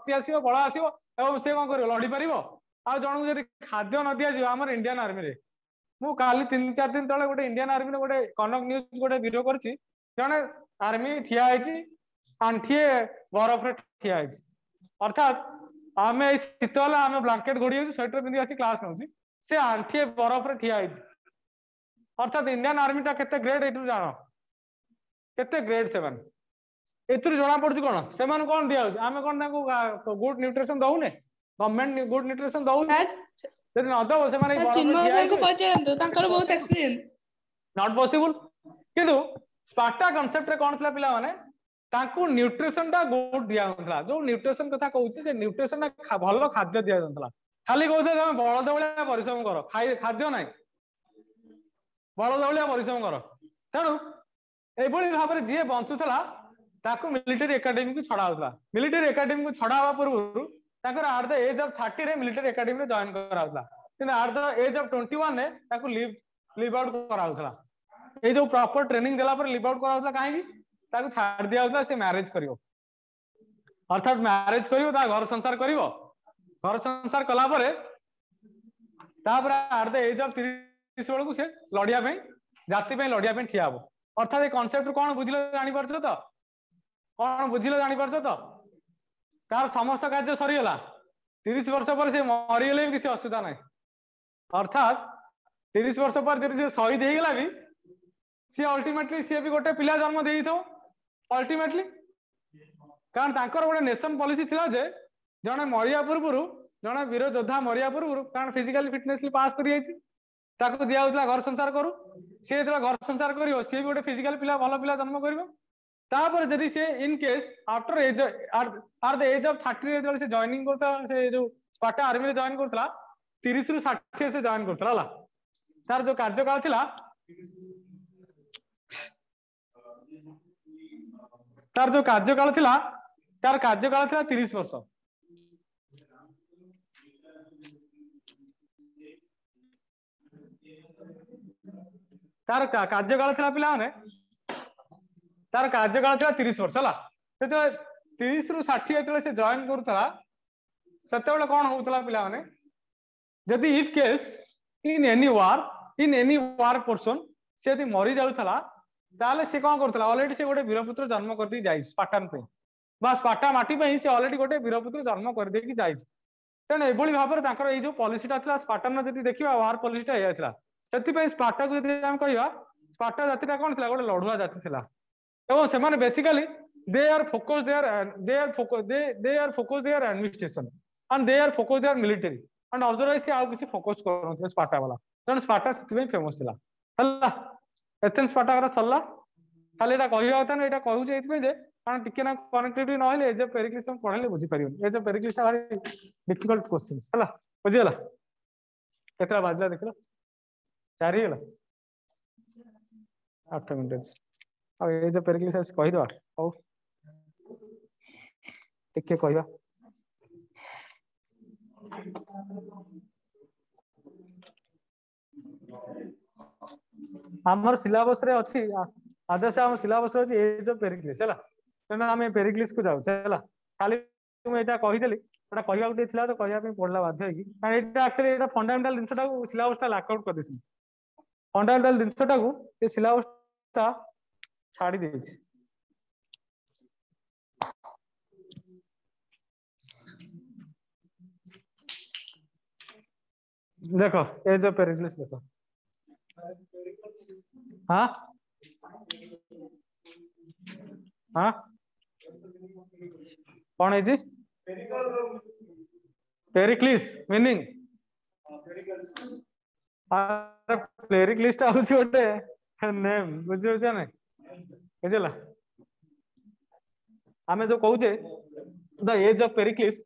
शक्ति आसीबो बल आसीबो एवं से कौन कर लड़ी पार आ जन जब खाद्य न दि आम इंडियन आर्मी रे मु काली 3-4 दिन तले गोटे इंडियन आर्मी गोटे कनक न्यूज गोटे वीडियो करछि जने आर्मी ठिया है आंठिए बरफ रे ठिया है अर्थात आम शीत आम ब्लांकेट घोड़ी स्वेटर पिंधि आसी क्लास नौ से आंठिए बरफ रे ठिया है अर्थात इंडियन आर्मी टा केते ग्रेड एटू जान केते ग्रेड से एथुर जना पड़छ कोन से मान कोन दिया आमे कोन ताको गुड न्यूट्रिशन दउने गवर्नमेंट गुड न्यूट्रिशन दउ से न दउ से माने चिन्मय सर को पचारंतु ताकर बहुत एक्सपीरियंस नॉट पॉसिबल किंतु स्पार्टा कांसेप्ट रे कोन थला पिला माने ताको न्यूट्रिशन टा गुड दिया होतला जो न्यूट्रिशन कथा कहूची से न्यूट्रिशन टा भलो खाद्य दिया होतला खाली कहते तुम बलद भलिया परिश्रम करो खाद्य नाही बलद भलिया परिश्रम करो तेणु एभली भाबरे जे बंचुथला ताको मिलिटरी एकेडमी को छड़ा होतला मिलिटरी एकेडमी को छड़ा हवा पूर्व ताकर एट द एज ऑफ 30 रे मिलिटरी एकेडमी रे जॉइन करा होतला किंतु एट द एज ऑफ 21 रे ताको लीव आउट करा होतला ए जो प्रॉपर ट्रेनिंग देला पर लीव आउट करा होतला काहे की ताको छाड़ दिया होतला से मैरिज करियो अर्थात मैरिज करियो ता घर संसार करियो घर संसार कला परे तापर एट द एज ऑफ 30 बेलू से लड़िया पे जाति पे लड़िया पे ठिया हो अर्थात ए कांसेप्ट कोन बुझिलो जानि परछो तो कौन बुझिल जानी पार्छ तो तार समस्त कार्य सरीगला 30 वर्ष पर से मरीगले भी किसी असुविधा ना अर्थात 30 वर्ष पर जब से शहीद होगा भी सी अल्टीमेटली सी भी गोटे पिला जन्म दे अल्टीमेटली कारण तांकर गोटे नेशन पॉलिसी थिला जे जने मरिया पूर्व जने वीर योद्धा मरिया पूर्व कारण फिजिकली फिटनेस पास कर ताको दिया होतला घर संसार करू सी घर संसार करियो सी भी गोटे फिजिकल पिला भल पिला जन्म करियो तापर जदि से in case after age or the age of 30 रे से जॉइनिंग करता से जो स्पार्टा आर्मी रे जॉइन करतला 30 रु 60 से जॉइन करतला ला तार जो कार्यकाल थिला तार जो कार्यकाल थिला तार कार्यकाल थिला 30 वर्ष तार कार्यकाल थिला पिला माने तार कार्यकाल था 30 वर्ष है 30 रु 60 से जॉइन करूला से कौन होता पिला माने जदि if case in any war person से यदि मरी जाऊला ताले से कौन करथला ऑलरेडी से गोटे वीरपुत्र जन्म कर दी जाई स्पार्टन पे बा स्पार्टा माटी पे से ऑलरेडी गोटे वीरपुत्र जन्म कर दे कि जाई तेणु एभली भाव में तांकर ए जो पॉलिसीटा थिला स्पार्टन जदि देखिबा वार पॉलिसीटा एया थिला सेति पे स्पार्टा को जदि हम कहिबा स्पार्टा जातिटा कोन थिला गोटे लढुआ जाति थिला एवं से माने basically they are focus their administration and they are focus their military and otherwise से आउ किसी फोकस करनथे स्पार्टा वाला तेणु स्पार्टा सेति फेमस थिला हल्ला एथेंस स्पार्टा करा सल्ला खाली एटा कहिया होता न एटा कहू जे एथि जे कारण टिके ना कनेक्टिविटी न होले एज पेरिक्लिस हम पढले बुझी परियो एज पेरिक्लिस भारी डिफिकल्ट क्वेश्चंस हला बुझी हला केतरा बाजला देखलो 4 ही हला 8 मिनिट अब ये जो पेरिक्लिस कहि दो हौ टिके कहिबा हमर सिलेबस रे अछि आदेश हम सिलेबस रे अछि ए जो पेरिक्लिस हला तेना हम पेरिक्लिस को जाउ हला खाली तुम एटा कहि देली एटा कहिबा गुटे थिला तो कहिबा पे पढला बाध्य कि कारण एटा एक्चुअली एटा फंडामेंटल दिनसटा को सिलेबस ता लॉक आउट कर दिस फंडामेंटल दिनसटा को ए सिलेबस ता छाड़ी देछि देखो ए जो पेरिक्लिस देखो हाँ हाँ कौन है जी पेरिक्लिस मीनिंग पेरिक्लिस टा होछि ओटे नेम बुझियो छ नै बुझला आमे जो कहू जे the age of Pericles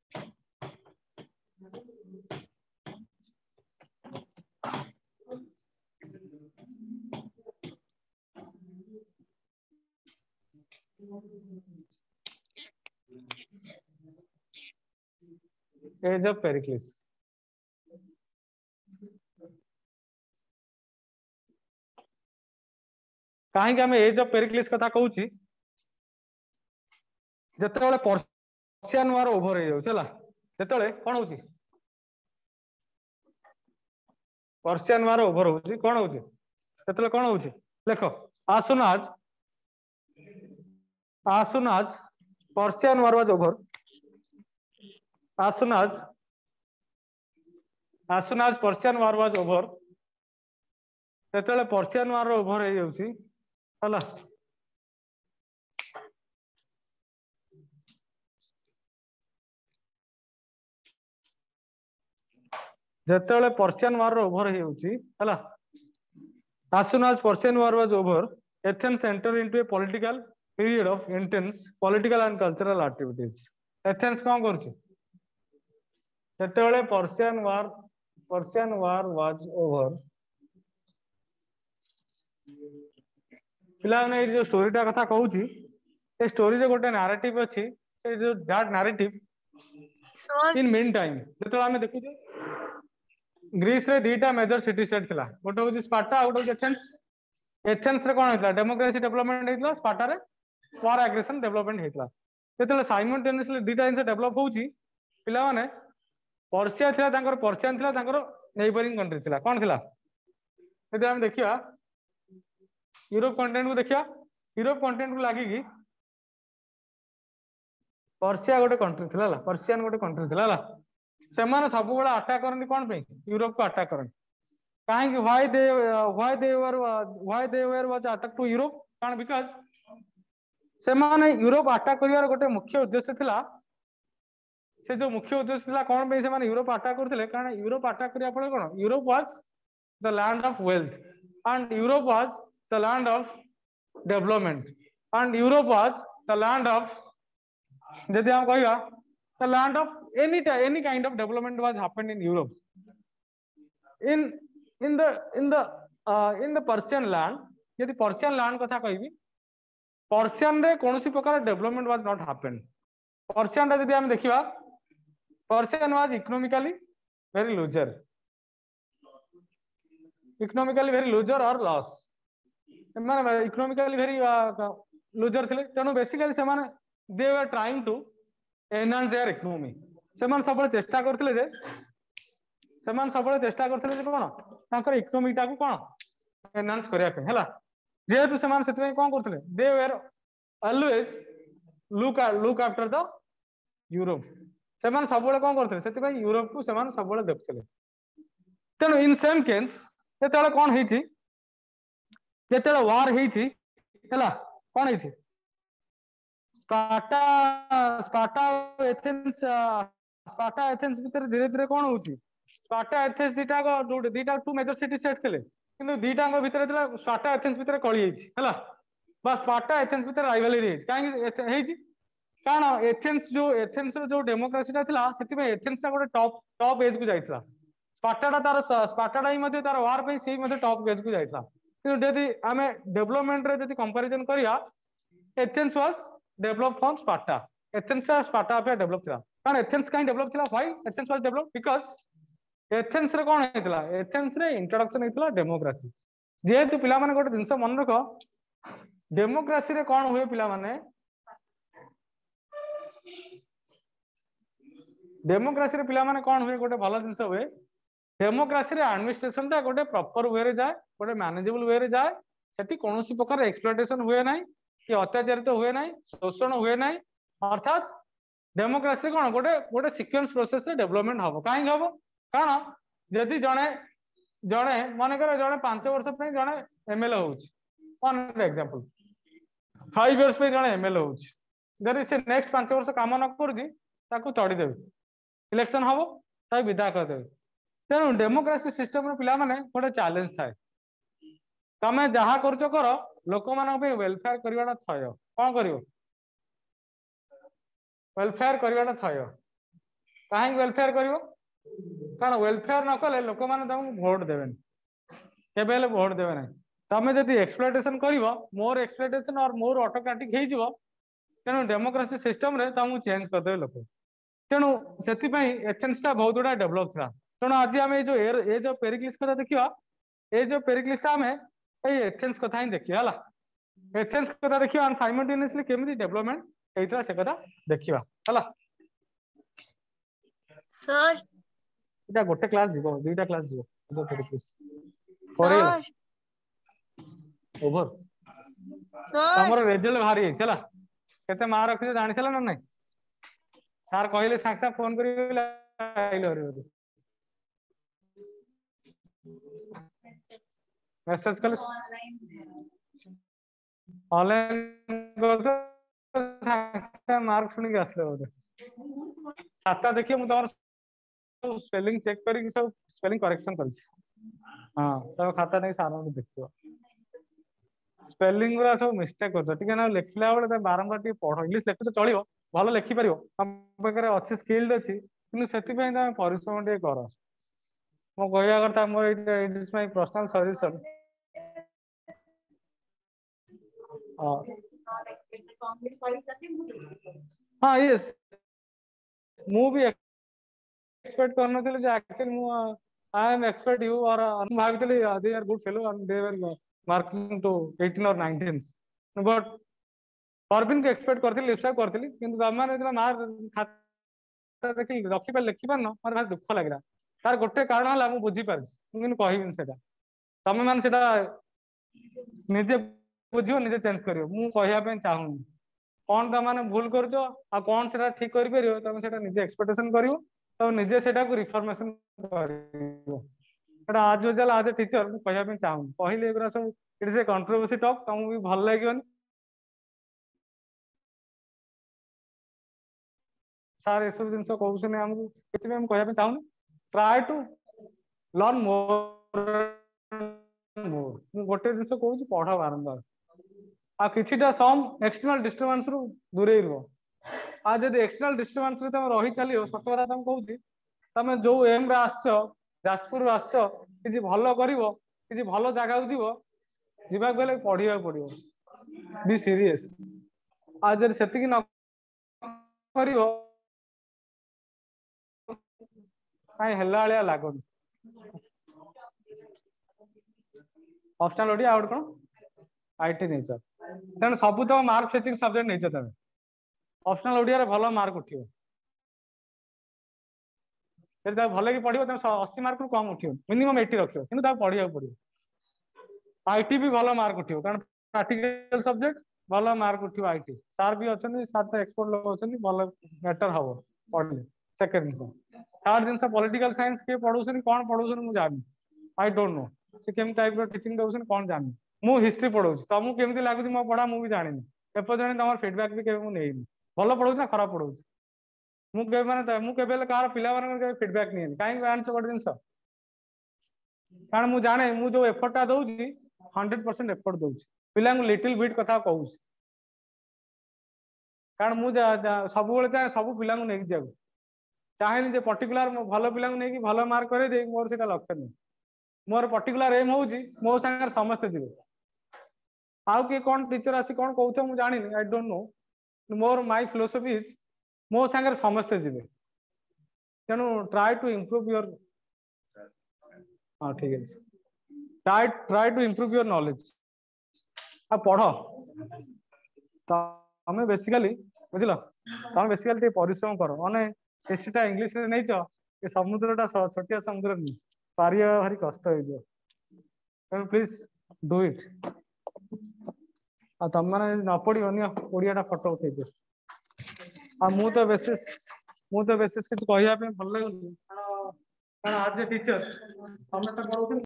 age of Pericles कहीं एज ऑफ पेरिक्लिस कथा कहूँ जते पर्शियन वार ओभर हो जाउछ हला जेतले कोन होची पर्शियन वार ओभर होची कोन होची जेतले कोन होची देखो as soon as Persian war was over as soon as Persian war was over जेतले पर्शियन वार ओभर हो जाउची हला जेतले पर्शियन वार ओभर हो जाउची हला as soon as Persian war was over Athens entered into a political period of intense political and cultural activities Athens कोन करछि जेतले Persian war was over पिला ने जो स्टोरी टा कथा कहूची ए स्टोरी रे गोटे नैरेटिव अछि से जो that narrative in mean time जेतले हमें देखु ग्रीस रे दीटा मेजर सिटी स्टेट थिला गोटे होची स्पार्टा गोटे होची एथेंस रे कोन हेतला डेमोक्रेसी डेवलपमेंट हेतला स्पार्टा रे वार एग्रेशन डेवलपमेंट हेतला जेतले साइमल्टेनियसली दीटा इनसे डेवलप होची पिला माने पर्शिया थिला तांकर पर्शियन थिला तांकर नेबरिंग कंट्री थिला कोन थिला यदि हम देखिया यूरोप कंटिनेंट को देखिया यूरोप कंटिनेंट को लागि कि पर्शिया गोटे कंट्री थिला ला पर्शियन गोटे कंट्री थिला ला सेमाने सब बेला अटैक करनी कोन पे यूरोप को अटैक करनी काहे कि why they were was attack to Europe कारण बिकॉज़ सेमाने यूरोप अटैक करिवार गोटे मुख्य उद्देश्य थिला से जो मुख्य उद्देश्य थिला कोन पे सेमाने यूरोप अटैक करथिले कारण यूरोप अटैक करिया पळे कोन Europe was the land of wealth and Europe was the land of development and Europe was the land of जदि हम कहिया the land of any kind of development was happened in Europe in the Persian land यदि Persian land कथा कहबी Persian रे कोनोसी प्रकार development was not happened Persian रे यदि हम देखिबा Persian was economically very loser or loss माने economically very loser थिले तेनु बेसिकली से माने they were trying to enhance their economy सेमान सबले चेष्टा करथिले जे कोन तांकर इकोनॉमी टा को कोन एनहांस करिया पे हला जेहेतु सेमान सेतमे कोन करथिले they were always look after the Europe सेमान सबले कोन करथिले सेतमे यूरोप को सेमान सबले देखथिले तेनो इन सेम केस सेतले कोन हेची जेतले वार हेची हला कोन हेची स्पार्टा एथेंस भीतर धीरे धीरे कोन होची स्पार्टा एथेंस दीटा टू मेजर सिटी स्टेट थिले किंतु दीटा भीतर स्पार्टा एथेंस भीतर कळी हेची हला बा स्पार्टा एथेंस भीतर राइवलरी हेची काहे हेची कारण एथेंस जो डेमोक्रेसी ता थिला सेति में एथेंस ता गोटे टॉप एज को जाइतला स्पार्टा ही मध्ये तार वार पे सेही मध्ये टॉप एज को जाइतला किंतु यदि हमें डेवलपमेंट रे यदि कंपैरिजन करिया Athens was develop from Sparta Athens Sparta पे डेवलप थिला कारण एथेंस काई डेवलप थिला why Athens was develop because Athens रे कोन हेतला एथेंस रे इंट्रोडक्शन हेतला डेमोक्रेसी जेहेतु पिला माने गोटे जिंस मन रखो डेमोक्रेसी रे कोन हुए पिला माने डेमोक्रेसी रे पिला माने कोन हुए गोटे भलो जिंस हुए डेमोक्रेसी रे एडमिनिस्ट्रेशन ता गोटे प्रॉपर वे रे जाय गोटे मैनेजेबल वे रे जाय सेठी कोनोसी प्रकार एक्सप्लॉयटेशन हुए नाही कि अत्याचारित हुए ना शोषण हुए ना अर्थात डेमोक्रेसी कौन गोटे सिक्वेन्स प्रोसेस रे डेवलपमेंट हम कहीं हम कारण जदि जड़े मन कर जड़े 5 वर्ष पे जड़े एमएलए होन एग्जांपल 5 इयर्स पे जड़े एमएलए होदी से नेक्स्ट 5 वर्ष काम न कर चढ़ीदेवे इलेक्शन हम ताकि विदा करदे तेणु डेमोक्रेसी सिस्टम पिला माने गोटे चैलेंज थाए तमें जहाँ कर लोक मान वेलफेयर करवाटा थय कौन कर वेलफेयर करवाटा थय कहीं वेलफेयर कर कारण वेलफेयर न कले लोक मैंने तुमको भोट देवे केबे भोट देवे ना तमें जब एक्सप्लॉयटेशन कर मोर एक्सप्लॉयटेशन और मोर ऑटोक्रेटिक हो तेणु डेमोक्रेसी सिस्टम रे तुमको चेंज करदे लोक तेणु से एथेंस टा बहुत गुड़ा डेभलप था तेणु आज आम ये जो पेरिक्लिस कथा देखा ये जो पेरिक्लिस आम एथेंस कथा ही देखिए एथेंस कथा देखिए साइमल्टेनियसली केमिति डेवलपमेंट होता से कथा देखिए। सर एटा गोटे क्लास जीवो दुईटा क्लास जीवो सर ओवर सर तमरो रिजल्ट बाहरी है चला केते मार्क रखियो जानि सला न नहीं सार कहले साथ साथ फोन करी आइलो रे मेसेज कल ऑनलाइन कर मार्क सुनी के आसले बोले खाता देखिए मु तमर स्पेलिंग चेक करी सब स्पेलिंग करेक्शन करछि हां तो खाता नहीं सारा में देखियो स्पेलिंग गुरा सब मिस्टेक करछ ठीक है ना लिखला बेले बारंबार टी पढो इंग्लिश लेखु चलियो भलो लिखि परियो हम पकरे अच्छी स्किल्ड अछि किनु सेति पय त परिश्रम टे कर मो कहया करता मोर it is my personal suggestion हाँ यस मु भी एक्सपेक्ट करनथले जे एक्चुअली मु आई एम एक्सपेक्ट यू और भाबितले they are good fellow and they were marking to 18 और 19 बट परबिन के एक्सपेक्ट करथिल लिपसा करथिल किंतु तमाने इतना मार खाता देखि रखि पर लिखि पर न मार भारी दुख लागिला तार गोटे कारण हला मु बुझी पारछि मु किन कहिबिन सेटा तमे मान सेटा निजे बुझियो निजे चेंज करियो मु कहिया पे चाहूनी कौन त माने भूल करजो आ कौन सेटा ठीक करि परियो तमे सेटा निजे एक्सपेक्टेशन करियो तो निजे सेटा को रिफॉर्मेशन करियो सेटा आज यूजुअल आज ए टीचर मु कहिया पे चाहूनी पहिले एगरा सब it is a controversy talk तमु भी भल लागियोनी सार ये सब जिनस कहउछने हमकु केति हम कहिया पे चाहूनी try to learn more more मु गोटे जिनस कहउछि पढा बारंबार आ किछिटा सम एक्सटर्नल डिस्टर्बेंस रु दूरे रहो आ जदि एक्सटर्नल डिस्टर्बेंस रे तम रही चलियो सतरा तम कहउछि तमे जो एम रे आछो जाजपुर रु आछो किछि भलो करिवो किछि भलो जागा उ जीवो जीवा गेले पढिया पडियो बी सीरियस आ जदि सेति कि न करिवो काई हेला वाला लागोनी ऑप्शनल ओडी आउट कोन आईटी नेचर तेन सब तो मार्क फेचिंग सब्जेक्ट नेचर तमे ऑप्शनल ओडिया रे भलो मार्क उठियो फिर ता भले कि पढियो तमे 80 मार्क रु कम उठियो मिनिमम 80 रखियो किंतु ता पढिया पडियो आईटी भी भलो मार्क उठियो कारण प्रैक्टिकल सब्जेक्ट भलो मार्क उठियो आईटी सार भी अछन सार तो एक्सपर्ट लोग अछन भलो बेटर हबो पढले सेकंड दिन थर्ड दिन से पॉलिटिकल साइंस के पढौछन कोन पढौछन मु जानि आई डोंट नो से केम टाइप रो टीचिंग दउछन कोन जानि मु हिस्ट्री पढौछ तमु केमति लागुछि मो पढा मु भी जानिनी एपो जने तमर फीडबैक भी केबे मु नेइनी भलो पढौछ ना खराब पढौछ मु केबे माने मु केबे कार पिला मानन के फीडबैक नेइनी काई जानछ गोटे जिंस कारण मु जाने मु जो एफर्ट ता दउछि 100% एफर्ट दउछि पिला मु लिटिल बिट कथा कहउछि कारण मु सब बेले चाहे सब पिला को नेक जाऊ चाहेनी जे पर्टिकुलर मो भलो पिला को नेकी भलो मार्क करे दे मोर सेटा लक्ष्य नहीं मोर पर्टिकुलर एम होउछि मो संगे समस्त जीवे आउ के कोन टीचर आसी कोन कहउथ मु जानि आई डोंट नो मोर माय फिलोसफी इज मो संगे समस्त जीवे तेनु ट्राई टू इंप्रूव योर हां ठीक है try to improve your knowledge आ पढ़ो तमे बेसिकली बुझिलो तमे बेसिकली परिश्रम करो माने एसीटा इंग्लिश रे नै छ ए समुद्रटा छोटिया समुद्र नहीं पारिया भारी कष्ट हो जो प्लीज डू इट आ तम माने न पड़ी अन्य ओडियाटा फोटो उठै दियो आ मु तो बेसिस किछ कहिया पे भल लागो कारण आज टीचर तमे तो पढौथिल